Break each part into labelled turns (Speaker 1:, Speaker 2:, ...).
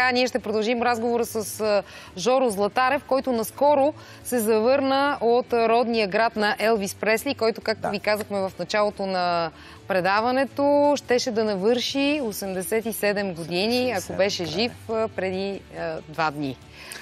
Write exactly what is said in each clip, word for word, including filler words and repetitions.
Speaker 1: Ние ще продължим разговора с Жоро Златарев, който наскоро се завърна от родния град на Елвис Пресли, който, както да. ви казахме в началото на предаването, щеше да навърши осемдесет и седем години, ако беше жив преди е, два дни.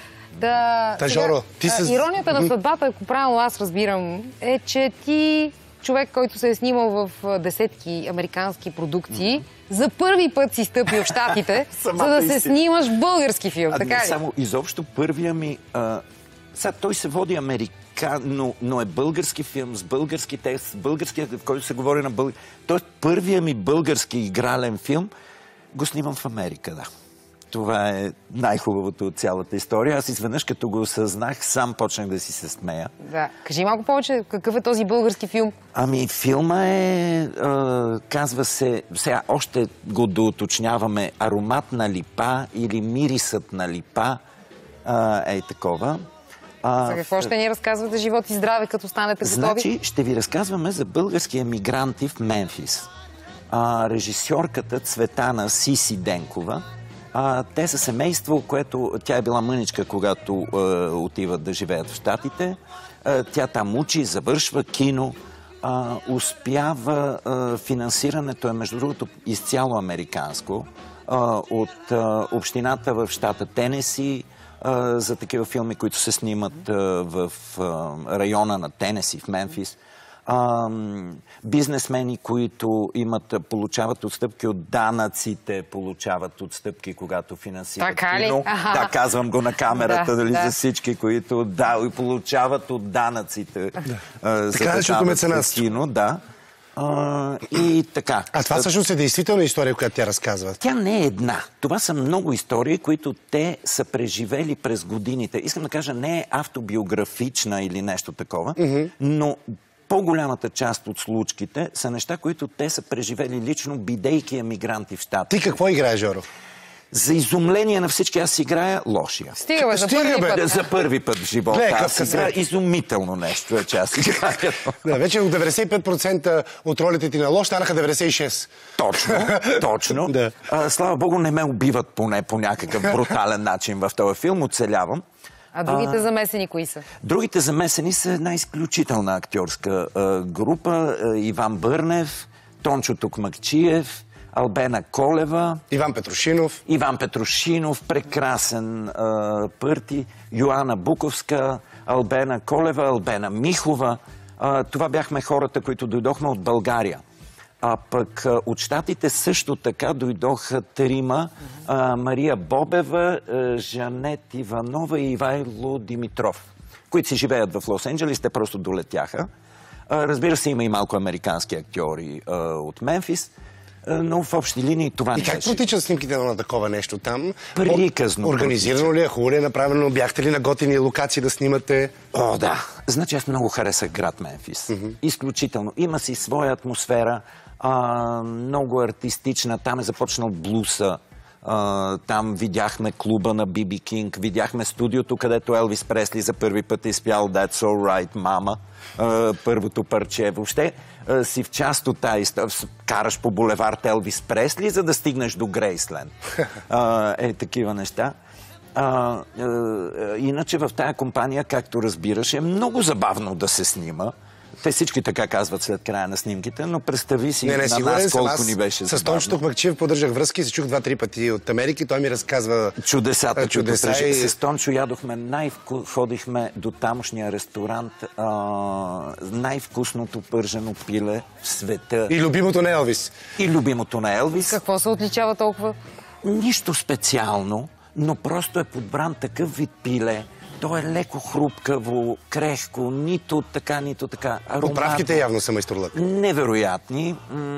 Speaker 1: Да,
Speaker 2: Та,
Speaker 1: сега,
Speaker 2: Жоро, ти с...
Speaker 1: Иронията на съдбата, ако правилно аз разбирам, е, че ти, човек, който се е снимал в десетки американски продукции, mm-hmm. за първи път си стъпи в Щатите, за да се снимаш в български филм,
Speaker 3: а,
Speaker 1: така
Speaker 3: не,
Speaker 1: ли?
Speaker 3: Само изобщо първия ми... А... Сега той се води американ, но, но е български филм, с български текст, с българския, в който се говори на български... Тоест първия ми български игрален филм го снимам в Америка, да. Това е най-хубавото от цялата история. Аз изведнъж, като го осъзнах, сам почнах да си се смея.
Speaker 1: Да. Кажи малко повече, какъв е този български филм? Ами,
Speaker 3: филма е, а, казва се, сега още го доуточняваме, аромат на липа или мирисът на липа, а, е такова.
Speaker 1: А, за какво ще ни разказвате живот и здраве, като станете готови?
Speaker 3: Значи, ще ви разказваме за български емигранти в Мемфис. А, режисьорката Цветана Сиси Денкова. А, те са семейство, което тя е била мъничка, когато а, отиват да живеят в Щатите. А, тя там учи, завършва кино, а, успява а, финансирането е, между другото, изцяло американско. А, от а, общината в щата Тенеси, а, за такива филми, които се снимат а, в а, района на Тенеси, в Мемфис. А, бизнесмени, които имат, получават отстъпки от данъците, получават отстъпки, когато финансират
Speaker 1: така ли?
Speaker 3: кино. Да, казвам го на камерата,
Speaker 1: да,
Speaker 3: дали,
Speaker 1: да.
Speaker 3: за всички, които да, и получават от данъците.
Speaker 2: Да.
Speaker 3: А,
Speaker 2: така нещото меценатство.
Speaker 3: Кино, да. А, и така.
Speaker 2: А това всъщност е действителна история, която тя разказва?
Speaker 3: Тя не е една. Това са много истории, които те са преживели през годините. Искам да кажа, не е автобиографична или нещо такова, mm-hmm. но по-голямата част от случките са неща, които те са преживели лично, бидейки емигранти в щата.
Speaker 2: Ти какво играеш, Жоро?
Speaker 3: За изумление на всички аз играя лошия.
Speaker 1: Стига бе, за първи път.
Speaker 3: За първи път в живота.
Speaker 2: Ле,
Speaker 3: аз играя изумително нещо, е, че аз играя.
Speaker 2: Да, вече от деветдесет и пет процента от ролите ти на лош станаха деветдесет и шест.
Speaker 3: Точно, точно.
Speaker 2: Да.
Speaker 3: А, слава Богу, не ме убиват поне по някакъв брутален начин в този филм. Оцелявам.
Speaker 1: А другите а, замесени кои са?
Speaker 3: Другите замесени са една изключителна актьорска а, група. А, Иван Бърнев, Тончо Токмакчиев, Албена Колева.
Speaker 2: Иван Петрушинов.
Speaker 3: Иван Петрушинов, прекрасен а, Пърти. Йоана Буковска, Албена Колева, Албена Михова. А, това бяхме хората, които дойдохме от България. А пък а, от щатите също така дойдоха трима. А, Мария Бобева, а, Жанет Иванова и Ивайло Димитров, които си живеят в Лос-Анджелес. Те просто долетяха. А, разбира се, има и малко американски актьори а, от Мемфис. Но в общи линии това не
Speaker 2: беше. И как протичат снимките на такова нещо там?
Speaker 3: Приказно.
Speaker 2: Организирано ли е, хубаво ли е направено? Бяхте ли на готини локации да снимате?
Speaker 3: О, да. Значи аз много харесах град Мемфис. Mm-hmm. Изключително. Има си своя атмосфера, а, много артистична. Там е започнал блуса. А, там видяхме клуба на Би Би Кинг, видяхме студиото, където Елвис Пресли за първи път е изпял That's All Right, Mama, а, първото парче. Въобще а, си в част от тази история. Караш по булевард Елвис Пресли, за да стигнеш до Грейсленд. А, е, такива неща. А, а, иначе в тая компания, както разбираш, е много забавно да се снима. Те всички така казват след края на снимките, но представи си
Speaker 2: не, не,
Speaker 3: на нас колко ни беше забавно.
Speaker 2: С Тончо Токмакчиев поддържах връзки, се чух два-три пъти от Америка и той ми разказва
Speaker 3: чудесата.
Speaker 2: чудеса
Speaker 3: и... С Тончо ядохме, най-вку... ходихме до тамошния ресторант, а... най-вкусното пържено пиле в света.
Speaker 2: И любимото на Елвис.
Speaker 3: И любимото на Елвис.
Speaker 1: Какво се отличава толкова?
Speaker 3: Нищо специално, но просто е подбран такъв вид пиле. То е леко хрупкаво, крехко, нито така, нито така. Аромат...
Speaker 2: Поправките явно са майсторлък.
Speaker 3: Невероятни.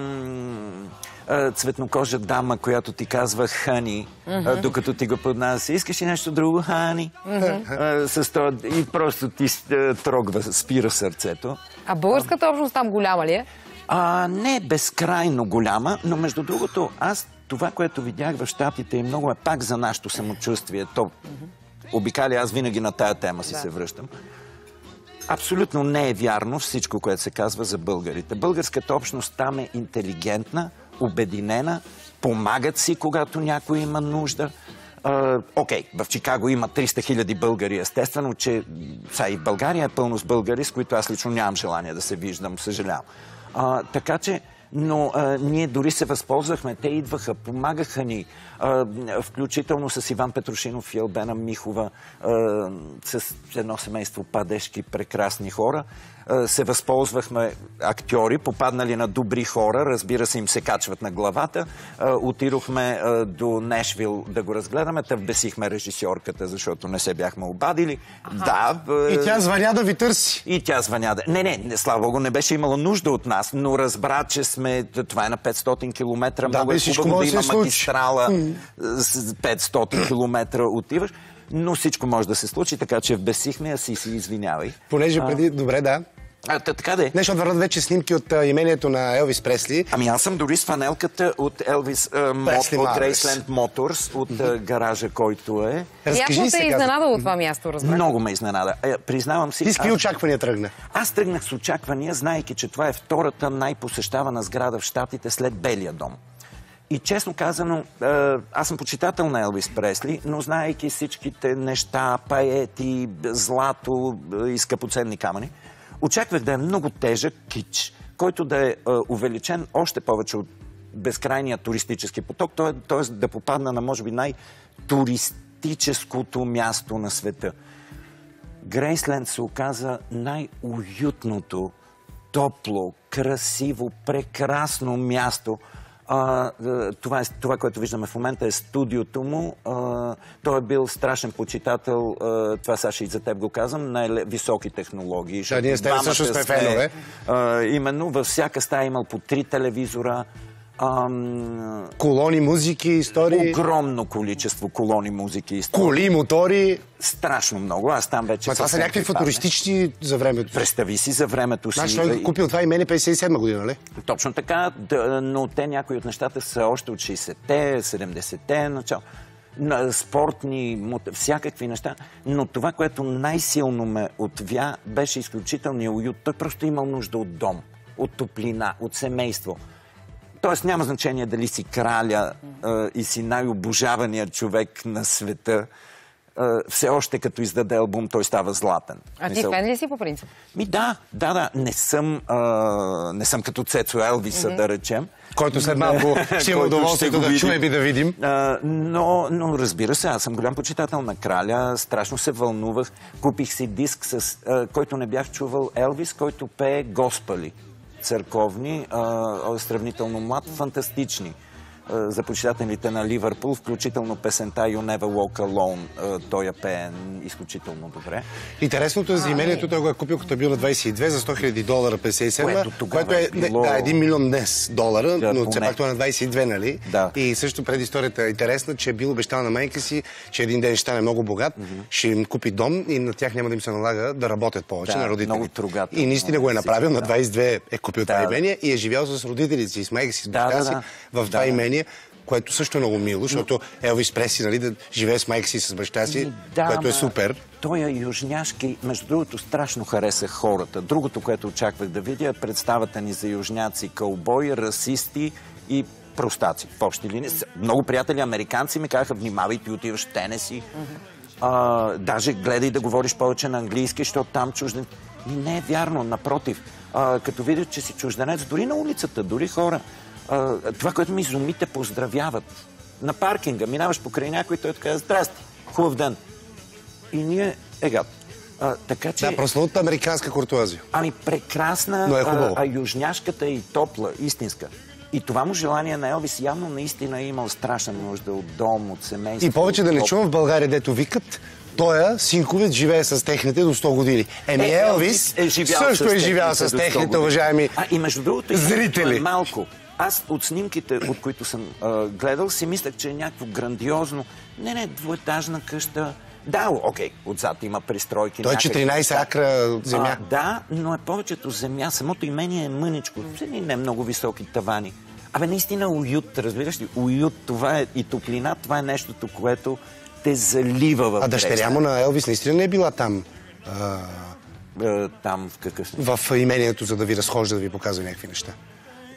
Speaker 3: М- цветнокожа дама, която ти казва Хани, mm-hmm. докато ти го поднася. Искаш ли нещо друго, Хани? Mm-hmm. С това и просто ти трогва, спира сърцето.
Speaker 1: А българската общност там голяма ли е?
Speaker 3: А, не е безкрайно голяма, но между другото, аз това, което видях в щатите и много е пак за нашето самочувствие. То обикали, аз винаги на тая тема си да. се връщам. Абсолютно не е вярно всичко, което се казва за българите. Българската общност там е интелигентна, обединена, помагат си, когато някой има нужда. Окей, okay, в Чикаго има триста хиляди българи, естествено, че са и България е пълно с българи, с които аз лично нямам желание да се виждам, съжалявам. А, така че, но а, ние дори се възползвахме, те идваха, помагаха ни, а, включително с Иван Петрушинов и Албена Михова, а, с едно семейство падешки, прекрасни хора. А, се възползвахме актьори, попаднали на добри хора, разбира се, им се качват на главата. А, отидохме а, до Нешвил да го разгледаме, та вбесихме режисьорката, защото не се бяхме обадили. Да. А,
Speaker 2: и тя звъня да ви търси.
Speaker 3: И тя звъня да... Не, не, не, слава Богу, не беше имала нужда от нас, но разбра, че сме... Това е на петстотин километра.
Speaker 2: Да,
Speaker 3: много е хубаво да има магистрала с петстотин километра отиваш. Но всичко може да се случи, така че вбесихме, а си си извинявай.
Speaker 2: Понеже преди... Добре, да.
Speaker 3: А, така де.
Speaker 2: Нещо върват вече снимки от а, имението на Елвис Пресли.
Speaker 3: Ами аз съм дори с фанелката от Елвис, а, мот, от Graceland Motors, от а, гаража, който е.
Speaker 1: Ясно те е изненадало това място, разбрах.
Speaker 3: Много ме изненада. Е, признавам си...
Speaker 2: Ти с какви очаквания тръгна?
Speaker 3: Аз тръгнах с очаквания, знаейки, че това е втората най-посещавана сграда в Щатите след Белия дом. И честно казано, аз съм почитател на Елвис Пресли, но знаейки всичките неща, паети, злато и скъпоценни камъни, очаквах да е много тежък кич, който да е увеличен още повече от безкрайния туристически поток, т.е. да попадна на, може би, най-туристическото място на света. Грейсленд се оказа най-уютното, топло, красиво, прекрасно място. А, това, е, това, което виждаме в момента, е студиото му. А, той е бил страшен почитател, а, това Саша и за теб го казвам, на високи технологии.
Speaker 2: Да, ние с теб също сме фенове.
Speaker 3: А, именно, във всяка стая имал по три телевизора.
Speaker 2: Ам... Колони, музики, истории.
Speaker 3: Огромно количество колони, музики, истории.
Speaker 2: Коли, мотори.
Speaker 3: Страшно много. Аз там вече...
Speaker 2: Ма това са някакви футуристични за времето.
Speaker 3: Представи си за времето си.
Speaker 2: Значи той купил това имене петдесет и седма година, нали?
Speaker 3: Точно така, да, но те някои от нещата са още от шейсетте, седемдесетте начало. На спортни, всякакви неща. Но това, което най-силно ме отвя, беше изключителният уют. Той просто имал нужда от дом, от топлина, от семейство. Тоест няма значение дали си краля а, и си най-обожаваният човек на света. А, все още като издаде албум, той става златен.
Speaker 1: А ти фен ли си по принцип?
Speaker 3: Ми да, да, да. Не съм, а, не съм като Цецо Елвиса, mm-hmm. да речем.
Speaker 2: Който след малко ще има удоволствието да чуем и да видим.
Speaker 3: А, но, но разбира се, аз съм голям почитател на краля. Страшно се вълнувах. Купих си диск, с, а, който не бях чувал, Елвис, който пее госпали. Църковни, а, сравнително млад, фантастични. А, за почитателите на Ливърпул, включително песента You Never Walk Alone, а, той я пее изключително добре.
Speaker 2: Интересното е за имението, той го е купил, като е бил на двадесет и две за сто хиляди долара петдесет и седма, което е било... да, един милион днес долара, да, но все пак това е на двадесет и две, нали?
Speaker 3: Да.
Speaker 2: И също преди историята е интересна, че е бил обещал на майка си, че един ден ще стане много богат, mm-hmm. ще им купи дом и на тях няма да им се налага да работят повече, да, на родителите. И наистина го е направил, на двадесет и две е купил да, това имение и е живял с родителите си, с майка си, с баща да, си да, в това да, имение, което също е много мило, защото Елвис Пресли, нали, да живее с майка си и с баща си, да, което е супер.
Speaker 3: Той е южняшки, между другото страшно хареса хората. Другото, което очаквах да видя, е представата ни за южняци, кълбои, расисти и простаци. В общи линии. Много приятели американци ми казаха, внимавай, ти отиваш в Тенеси. А, даже гледай да говориш повече на английски, защото там чужден... И не е вярно, напротив. А, като видят, че си чужденец, дори на улицата, дори хора, а, това, което ми изумите, поздравяват. На паркинга, минаваш покрай някой, той така, здрасти, хубав ден. И ние, егат. А, така че...
Speaker 2: Да, прословутата американска куртуазия.
Speaker 3: Ами прекрасна,
Speaker 2: но е
Speaker 3: а, а южняшката е и топла, истинска. И това му желание на Елвис явно наистина е имал страшна нужда от дом, от семейство.
Speaker 2: И повече да не чувам в България, дето викат, тоя синковец живее с техните до сто години. Еми е, Елвис е също е живял с техните, уважаеми
Speaker 3: а, и между другото,
Speaker 2: зрители.
Speaker 3: Е малко. Аз от снимките, от които съм а, гледал, си мислях, че е някакво грандиозно. Не, не, двуетажна къща. Да, окей, отзад има пристройки.
Speaker 2: Той е четиринадесет акра земя.
Speaker 3: А, да, но е повечето земя. Самото имение е мъничко. Не много високи тавани. Абе, наистина уют, разбираш ли? Уют, това е и топлина, това е нещото, което те залива в
Speaker 2: А дъщеря му на Елвис наистина не е била там? А...
Speaker 3: А, там в какъв смисъл?
Speaker 2: В имението, за да ви разхожда, да ви показва някакви неща.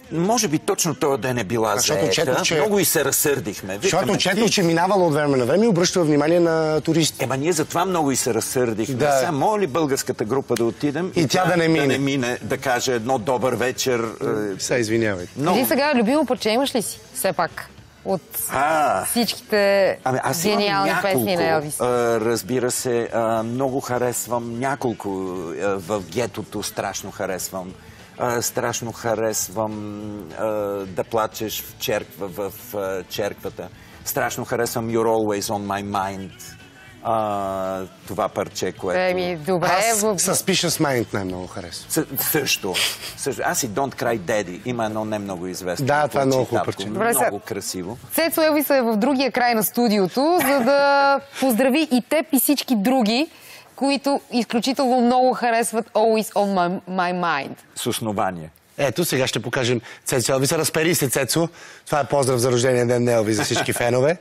Speaker 3: Може би точно този ден е била заета.
Speaker 2: Чето, че...
Speaker 3: Много и се разсърдихме.
Speaker 2: Защото чето, че минавала от време на време и обръщала внимание на туристи.
Speaker 3: Ема ние затова много и се разсърдихме.
Speaker 2: Да.
Speaker 3: Сега моля ли българската група да отидем
Speaker 2: и, и тя да не мине.
Speaker 3: Да не мине, да каже едно добър вечер.
Speaker 2: Сега извинявайте.
Speaker 1: Много... Ти сега любимо парче имаш ли си? Все пак. От
Speaker 3: а,
Speaker 1: всичките
Speaker 3: ами, аз
Speaker 1: гениални
Speaker 3: няколко,
Speaker 1: песни на Елвис.
Speaker 3: А, разбира се, а, много харесвам няколко а, в гетото, страшно харесвам. А, страшно харесвам а, да плачеш в, черква, в, в черквата. Страшно харесвам You're Always on My Mind. А, това парче, което...
Speaker 1: Еми, добре.
Speaker 2: Аз Suspicious Mind най-много харесвам.
Speaker 3: Съ, също, също. Аз и Don't Cry Daddy. Има едно не много известно.
Speaker 2: Да, това е много хубаво парче.
Speaker 3: Много красиво.
Speaker 1: Цецо Елвис е в другия край на студиото, за да поздрави и теб и всички други, които изключително много харесват Always on My, my Mind.
Speaker 3: С основание.
Speaker 2: Ето, сега ще покажем Цецо Елвис. Разпери се, Цецо. Това е поздрав за рождения ден на Елвис за всички фенове.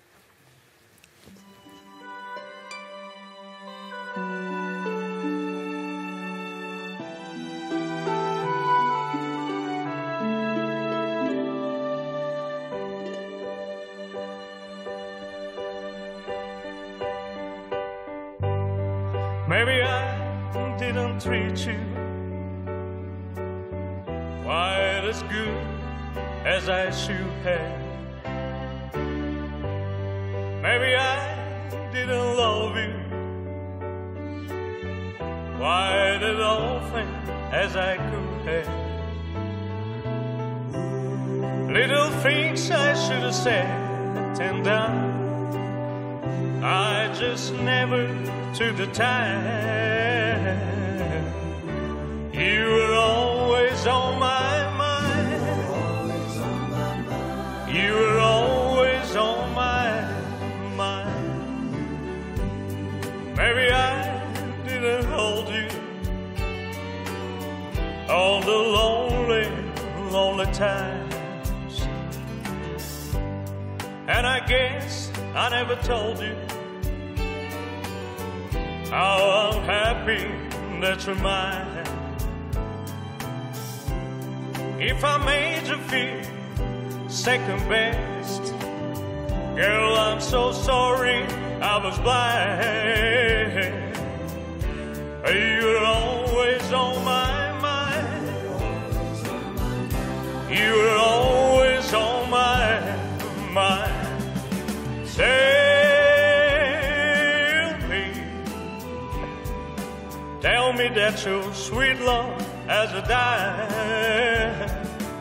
Speaker 4: Maybe I didn't treat you quite as good as I should have. Maybe I didn't love you quite as often as I could have. Little things I should have said and done, I just never took the time. You were always on my mind. You were always on my mind. Maybe I didn't hold you all the lonely, lonely times. And I guess I never told you how I'm happy that you're mine. If I made you feel second best, girl, I'm so sorry I was blind. You're always on my mind. You're always on my mind. Tell me, tell me that your sweet love has died.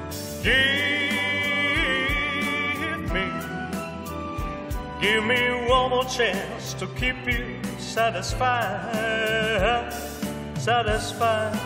Speaker 4: Give me, give me one more chance to keep you satisfied, satisfied.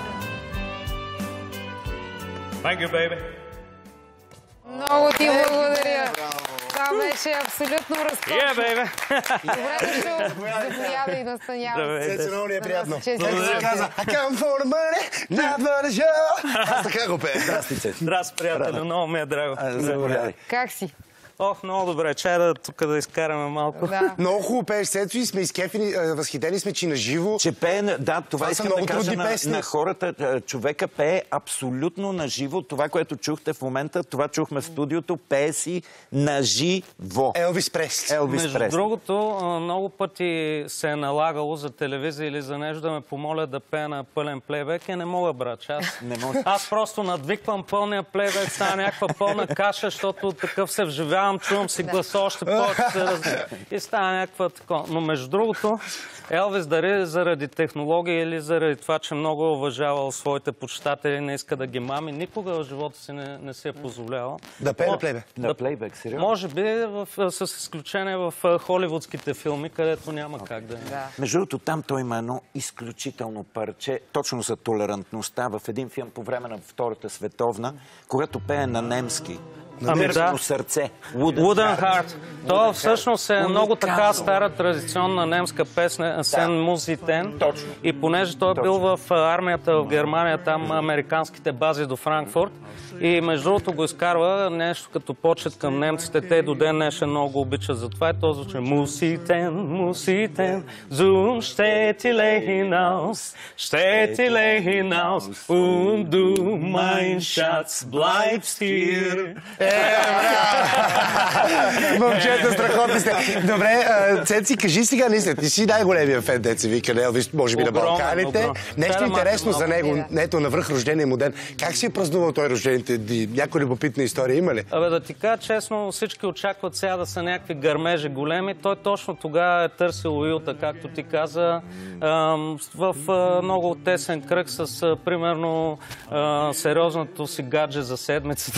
Speaker 4: Thank you, baby.
Speaker 1: Много ти благодаря. Това беше абсолютно разкошно.
Speaker 4: Yeah, baby.
Speaker 1: Добре дошъл. Заповядай, настанявай.
Speaker 2: Цецо, много ни е приятно.
Speaker 1: Честно.
Speaker 2: Цецо каза, I come for the money, not for the show. Аз така го пея. Здрасти, Цецо.
Speaker 4: Здрасти, приятелю. Много ми е драго.
Speaker 3: Заповядай.
Speaker 1: Как си?
Speaker 4: Ох, много добре. Чай да тук да изкараме малко.
Speaker 1: Да.
Speaker 2: Много хубаво пееш, Цецо, и сме изкефени, възхитени сме, че на живо.
Speaker 3: Че пее, да, това,
Speaker 2: Това
Speaker 3: искам
Speaker 2: са много
Speaker 3: да кажа
Speaker 2: трудни
Speaker 3: на,
Speaker 2: песни.
Speaker 3: на хората. Човека пее абсолютно на живо. Това, което чухте в момента, това чухме в студиото, пее си на живо.
Speaker 2: Елвис Пресли.
Speaker 3: Елвис
Speaker 4: Между
Speaker 3: Пресли.
Speaker 4: другото, много пъти се е налагало за телевизия или за нещо да ме помоля да пея на пълен плейбек и не мога, брат. Аз,
Speaker 3: Не може.
Speaker 4: аз просто надвиквам пълния плейбек, става някаква пълна каша, защото такъв се вживявам, чувам си гласа още повече се раз... и става някаква такова. Но между другото, Елвис дали заради технология или заради това, че много е уважавал своите почитатели, не иска да ги мами, никога в живота си не, не си е позволявал.
Speaker 2: Да пее на плейбек.
Speaker 3: На плейбек, сериозно?
Speaker 4: Може би в, с изключение в холивудските филми, където няма как да е.
Speaker 1: Да.
Speaker 3: Между другото, там той има едно изключително парче, точно за толерантността, в един филм по време на Втората световна, когато пее на немски.
Speaker 4: Ами да.
Speaker 3: Сърце.
Speaker 4: Wooden Heart. То всъщност е много така стара традиционна немска песня, Сен Музитен. И понеже той е бил в армията в Германия, там американските бази до Франкфурт, и между другото го изкарва нещо като почет към немците. Те до ден днешен много обичат за това. И то звучи Муситен, Муситен, Zum steht die hinaus, steht die hinaus, und du, mein Schatz, bleibst hier.
Speaker 2: Момчета, страхотни сте. Добре, Цеци, кажи сега, наистина, ти си най-големия фен, деца вика на Елвис, може би на Балканите. Нещо интересно за него, ето навръх рождения му ден. Как си е празнувал той рождените дни? Някоя любопитна история има ли?
Speaker 4: Абе, да ти кажа честно, всички очакват сега да са някакви гърмежи големи. Той точно тогава е търсил уюта, както ти каза, в много тесен кръг с, примерно, сериозното си гадже за седмицата.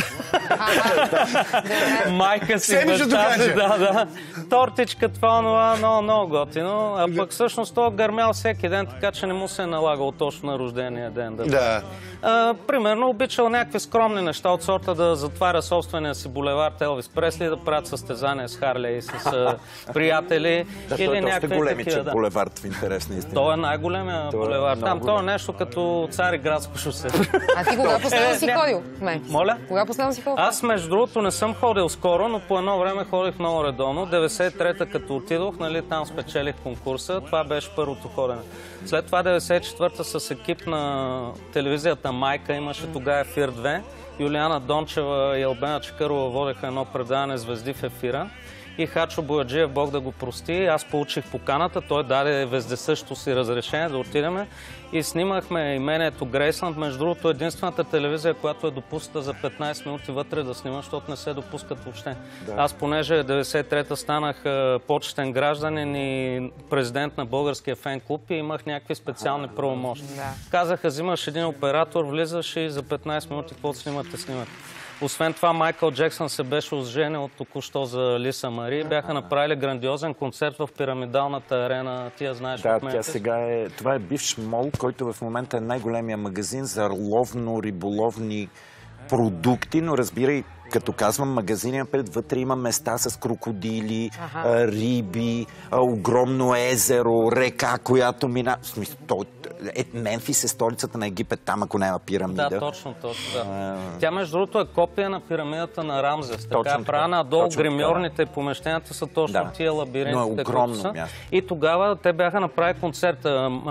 Speaker 4: Майка си, баща си, да, да. Тортичка, това, това, много, много готино. А пък всъщност той гърмял всеки ден, така че не му се е налагал точно на рождения ден. Да.
Speaker 2: Да.
Speaker 4: А, примерно обичал някакви скромни неща от сорта да затваря собствения си булевард Елвис Пресли, да правят състезания с Харлей, с а, приятели.
Speaker 3: Да,
Speaker 4: или
Speaker 3: той е доста
Speaker 4: някакви
Speaker 3: големичък
Speaker 4: такива, да.
Speaker 3: булевард в интересна истина.
Speaker 4: Той е най-големия булевард. Там той е нещо като Цариградско шосе.
Speaker 1: А ти кога последно си ходил?
Speaker 4: Моля?
Speaker 1: Кога последно си ходил?
Speaker 4: Аз, между другото, не съм ходил скоро, но по едно време ходих много редовно. деветдесет и трета като отидох, нали, там спечелих конкурса. Това беше първото ходене. След това деветдесет и четвърта с екип на телевизията Майка, имаше тогава Ефир две. Юлиана Дончева и Албена Чакърова водеха едно предаване Звезди в ефира. И Хачо Бояджиев, Бог да го прости, аз получих поканата, той даде вездесъщо си разрешение да отидеме и снимахме имението Грейсланд. Между другото, единствената телевизия, която е допусната за петнайсет минути вътре да снима, защото не се допускат въобще. Да. Аз, понеже деветдесет и трета станах почетен гражданин и президент на българския фен-клуб и имах някакви специални правомощи. Да. Казаха, взимаш един оператор, влизаш и за петнайсет минути какво снимате, снимате. Освен това, Майкъл Джексън се беше оженил току-що за Лиса Мари. Бяха направили грандиозен концерт в пирамидалната арена. Ти я знаеш
Speaker 3: да,
Speaker 4: от мен.
Speaker 3: Тя сега е... Това е бивш мол, който в момента е най-големия магазин за ловно-риболовни продукти, но разбирай, като казвам магазини, напред вътре има места с крокодили, ага. риби, огромно езеро, река, която мина... В смисъл, то... Е, Мемфис е столицата на Египет, там ако няма пирамида.
Speaker 4: Да, точно, точно. Да. А... Тя, между другото, е копия на пирамидата на Рамзес. Така,
Speaker 3: точно,
Speaker 4: правена надолу, гримьорните помещенията са точно да. Тия лабиринтите.
Speaker 3: Но е огромно са. Място.
Speaker 4: И тогава те бяха направили концерта.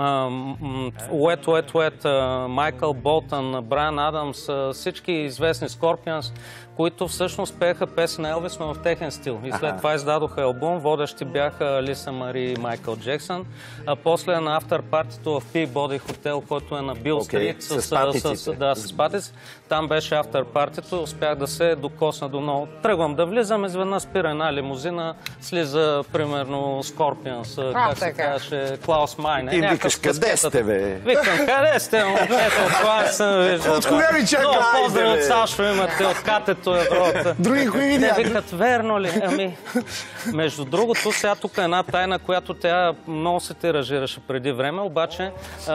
Speaker 4: Ует, Ует, Ует, Майкъл Болтън, Брайан Адамс, всички известни Скорпионс, които всъщност пееха песен на Елвис, но в техен стил. И след това издадоха албум. Водещи бяха Лиса Мари и Майкъл Джексън. А после на афтърпартито в Peabody хотел, който е на Бил Стрит,
Speaker 3: okay. с, с,
Speaker 4: с, да, с патици. Там беше афтърпартито. Успях да се докосна до много. Тръгвам да влизам, изведнъж спира една лимузина, слиза примерно Скорпионс, как се казваше, Клаус Майне.
Speaker 3: И викаш, къде сте, бе?
Speaker 4: Викам, къде сте, момчето, от това съм виждал.
Speaker 2: От кога ви чакай?
Speaker 4: Много поздрав от Сашо имате, от Катето Европа.
Speaker 2: Други кои видя?
Speaker 4: Те викат, верно ли? Ами, между другото, сега тук е една тайна, която тя много се тиражираше преди време, обаче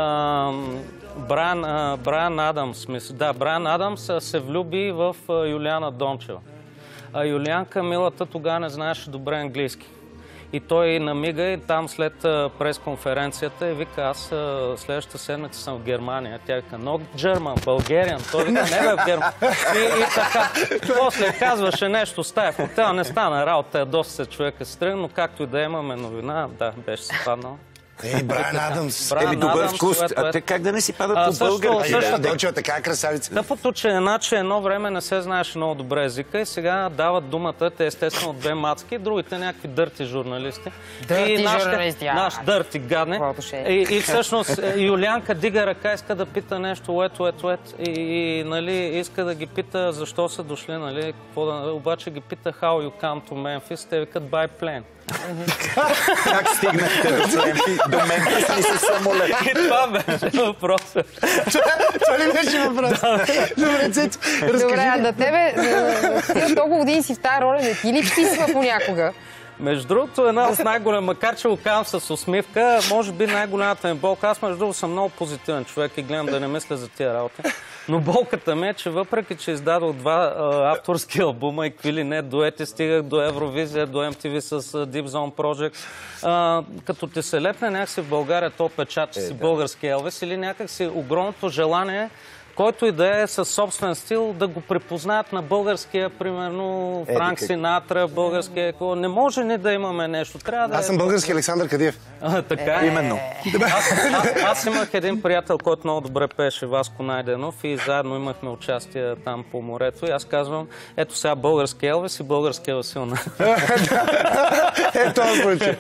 Speaker 4: Брайан, Брайан Адамс, мисля, да, Брайан Адамс се влюби в Юлиана Дончева. А Юлианка, милата, тогава не знаеше добре английски. И той намига и там след пресконференцията и вика, аз следващата седмица съм в Германия. Тя вика, no German, Bulgarian. Той вика, не бе в Германия. И, и така, после казваше нещо, стая в хотела, не стана работа, доста се човека се тръгна, но както и да имаме новина, да, беше се паднал.
Speaker 2: Ей, Брайан Адамс.
Speaker 3: Еми, добър вкус. А те как да не си падат по български?
Speaker 2: Дончева, така красавица.
Speaker 4: Тъпото, че иначе едно време не се знаеше много добре езика и сега дават думата, те естествено от две мацки, другите някакви дърти журналисти.
Speaker 1: Дърти журналисти, а.
Speaker 4: Наш дърти гадне. И, и всъщност Юлианка дига ръка, иска да пита нещо, ует, ует, ует. И, и нали, иска да ги пита защо са дошли, нали, какво да... Обаче ги пита how you come to Memphis, те викат by plane.
Speaker 3: Как стигнахте до Мемфис и се самолет?
Speaker 4: И това беше въпросът.
Speaker 2: Това ли беше въпрос? Добре, Цецо, разкажи.
Speaker 1: Добре, а да тебе, ти от толкова години си в тази роля, не ти ли писва понякога?
Speaker 4: Между другото, една от най-голяма, макар че го казвам с усмивка, може би най-голямата ми болка. Аз между другото съм много позитивен човек и гледам да не мисля за тия работи. Но болката ми е, че въпреки, че издадох два а, авторски албума и какви ли не дуети, стигах до Евровизия, до Ем Ти Ви с Deep Zone Project. А, като те се лепне някакси в България, то печат, че си български Елвис или някакси огромното желание, който и да е със собствен стил, да го припознаят на българския, примерно Франк Синатра, българския еко. Не може ни да имаме нещо. Трябва да
Speaker 2: аз съм български Александър Кадиев.
Speaker 4: А, така е.
Speaker 3: Именно.
Speaker 4: Аз, аз, аз имах един приятел, който много добре пееше, Васко Найденов, и заедно имахме участие там по морето. И аз казвам, ето сега български Елвис и български Василна.
Speaker 2: Е, това случай.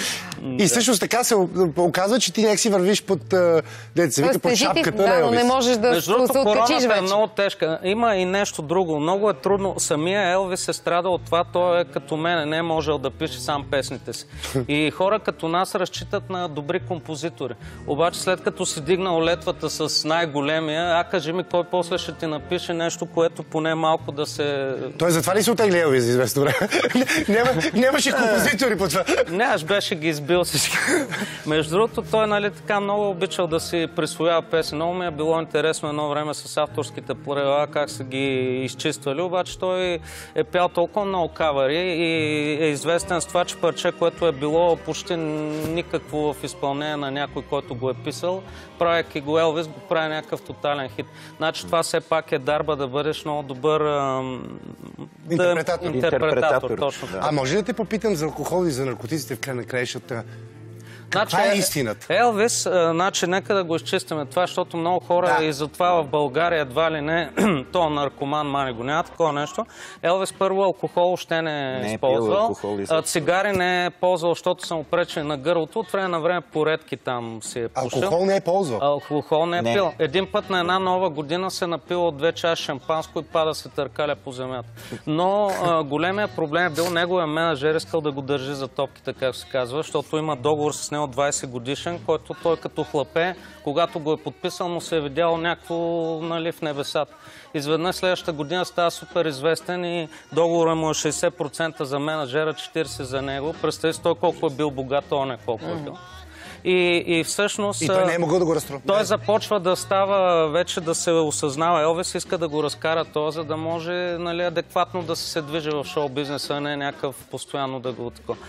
Speaker 2: И всъщност така се оказва, че ти някак си вървиш под, деца вика, под шапката на Елвис.
Speaker 1: Не можеш да се откачиш вече.
Speaker 4: Е много тежка. Има и нещо друго. Много е трудно. Самия Елвис е страдал от това. Той е като мен. Не е можел да пише сам песните си. И хора като нас разчитат на добри композитори. Обаче след като си дигнал летвата с най-големия, а кажи ми кой после ще ти напише нещо, което поне малко да се...
Speaker 2: Той затова ли се отегли Елвис известно време? Няма, нямаше композитори по това.
Speaker 4: Не, аз беше ги избил всички. Между другото, той нали така много обичал да си присвоява песен. Много ми е било интересно едно време с авторските правила, как са ги изчиствали, обаче той е пял толкова много кавари и е известен с това, че парче, което е било почти никакво в изпълнение на някой, който го е писал, правейки го Елвис, го прави някакъв тотален хит. Значи това все пак е дарба да бъдеш много добър ам,
Speaker 2: интерпретатор.
Speaker 4: Да, интерпретатор, точно.
Speaker 2: Да. А може ли да те попитам за алкохол и за наркотиците в край на краищата?
Speaker 4: Значи,
Speaker 2: това е истината.
Speaker 4: Елвис, значи, нека да го изчистиме това, защото много хора да. И затова в България едва ли не, то наркоман, мани го няма такова нещо. Елвис първо алкохол още не е използвал. Е цигари не е ползвал, защото са му пречени на гърлото. От време на време поредки там си е пушил.
Speaker 2: Алкохол не е ползвал?
Speaker 4: Алкохол не е не. пил. Един път на една нова година се напил от две чаши шампанско и пада се търкаля по земята. Но а, големия проблем е бил неговия менеджер, искал да го държи за топките, как се казва, защото има договор с него от двайсет годишен, който той като хлапе, когато го е подписал, му се е видял някакво нали, в небесата. Изведнъж следващата година става супер известен и договорът му е шейсет процента за менеджера, четирийсет процента за него. Представи си той колко е бил богат, он не колко е бил. И, и всъщност...
Speaker 2: И той не е могъл да го разтрупи.
Speaker 4: Той започва да става вече да се осъзнава. Елвис иска да го разкара това, за да може нали, адекватно да се движи в шоу-бизнеса, а не някакъв постоянно да го тако.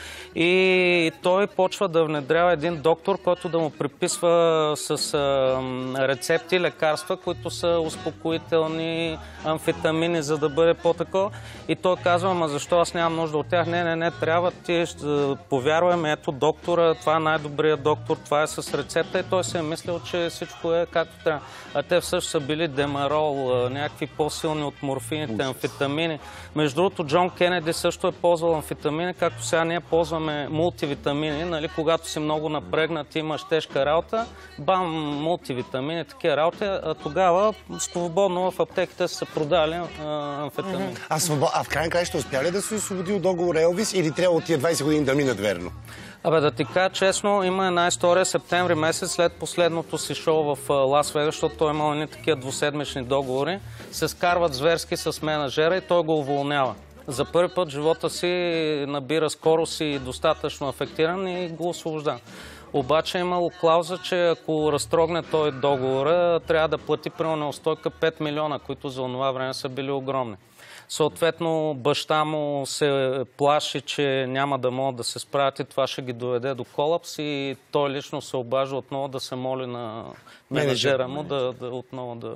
Speaker 4: И той почва да внедрява един доктор, който да му приписва с а, рецепти, лекарства, които са успокоителни, амфетамини, за да бъде по-тако. И той казва, ама защо аз нямам нужда от тях? Не, не, не, трябва ти ще повярваме, ето доктора, това е най-добрият доктор. Това е с рецепта и той се е мислил, че всичко е както трябва. А те всъщност са били демарол, някакви по-силни от морфините, амфетамини. Между другото, Джон Кенеди също е ползвал амфетамини, както сега ние ползваме мултивитамини. Нали? Когато си много напрегнат, имаш тежка работа, бам, мултивитамини, такива работи. А тогава свободно в аптеките са продали амфетамини.
Speaker 2: А, свобод... а в крайна края ще успя ли да се освободи от договор Елвис или трябва от тия двайсет години да минат верно?
Speaker 4: Абе, да ти кажа честно, има една история септември месец след последното си шоу в Лас Вегас, защото той имал едни такива двуседмични договори, се скарват зверски с менеджера и той го уволнява. За първи път в живота си набира скорост и достатъчно афектиран и го освобожда. Обаче е имало клауза, че ако разтрогне той договора, трябва да плати примерно неустойка пет милиона, които за това време са били огромни. Съответно, баща му се плаши, че няма да могат да се справят и това ще ги доведе до колапс и той лично се обажда отново да се моли на менеджера му да, да отново да...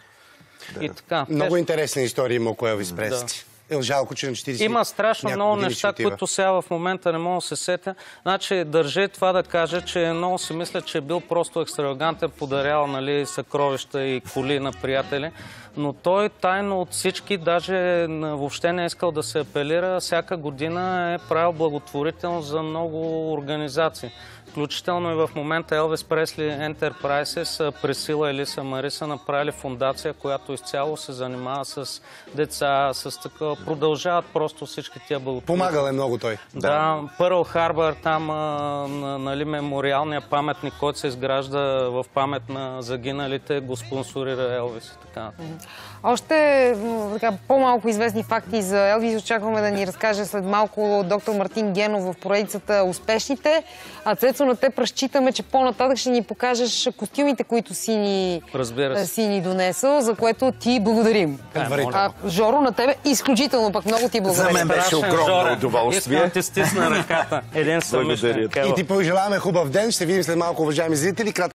Speaker 2: да.
Speaker 4: И така.
Speaker 2: Много интересна история има около Елвис Пресли. Е, жалко, че на четирийсет
Speaker 4: Има страшно много неща, които сега в момента не мога да се сетя. Значи, държи това да кажа, че много си мисля, че е бил просто екстравагантен, подарял нали, съкровища и коли на приятели. Но той тайно от всички, даже въобще не е искал да се апелира, всяка година е правил благотворително за много организации. Включително и в момента Elvis Presley Enterprises, Пресила Елиса Мари са направили фундация, която изцяло се занимава с деца, с такова продължават просто всички тия благотворители.
Speaker 2: Помагал е много той.
Speaker 4: Да, Пърл Харбър, там а, нали, мемориалния паметник, който се изгражда в памет на загиналите, го спонсорира Елвис и така.
Speaker 1: Още така, по-малко известни факти за Елвис очакваме да ни разкаже след малко доктор Мартин Генов в поредицата Успешните. А Цецо, на теб разчитаме, че по-нататък ще ни покажеш костюмите, които си ни, си ни донесъл, за което ти благодарим. А, Жоро, на тебе изключително пък много ти благодарим.
Speaker 5: За мен беше огромно удоволствие.
Speaker 4: Искам ти стисна ръката. Един съм.
Speaker 2: И ти пожелаваме хубав ден. Ще видим след малко, уважаеми зрители.